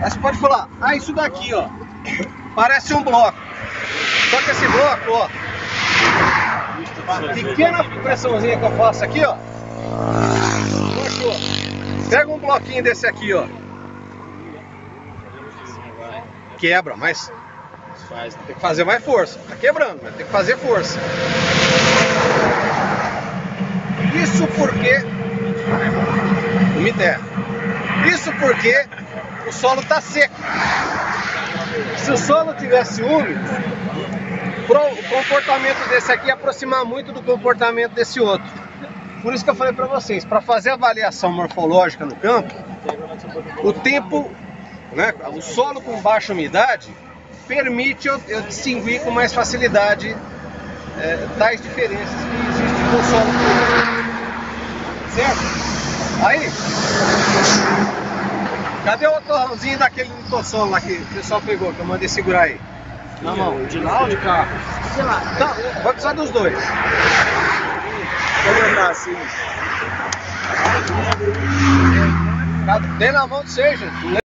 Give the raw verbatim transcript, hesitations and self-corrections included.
Aí você pode falar, ah, isso daqui, ó, parece um bloco. Só que esse bloco, ó, pequena pressãozinha que eu faço aqui, ó, pega um bloquinho desse aqui, ó, quebra, mas tem que fazer mais força. Tá quebrando, mas tem que fazer força. Isso porque umidade. Isso porque o solo tá seco. Se o solo tivesse úmido, o comportamento desse aqui ia aproximar muito do comportamento desse outro. Por isso que eu falei para vocês, para fazer avaliação morfológica no campo, o tempo, né, o solo com baixa umidade permite eu, eu distinguir com mais facilidade é, tais diferenças que existem com o solo puro. Certo? Aí, cadê o torrãozinho daquele litossolo lá que o pessoal pegou, que eu mandei segurar aí? Na mão. De lá ou de cá? De lá. Tá, vai precisar dos dois. Vou botar assim. Dê na mão de vocês, gente.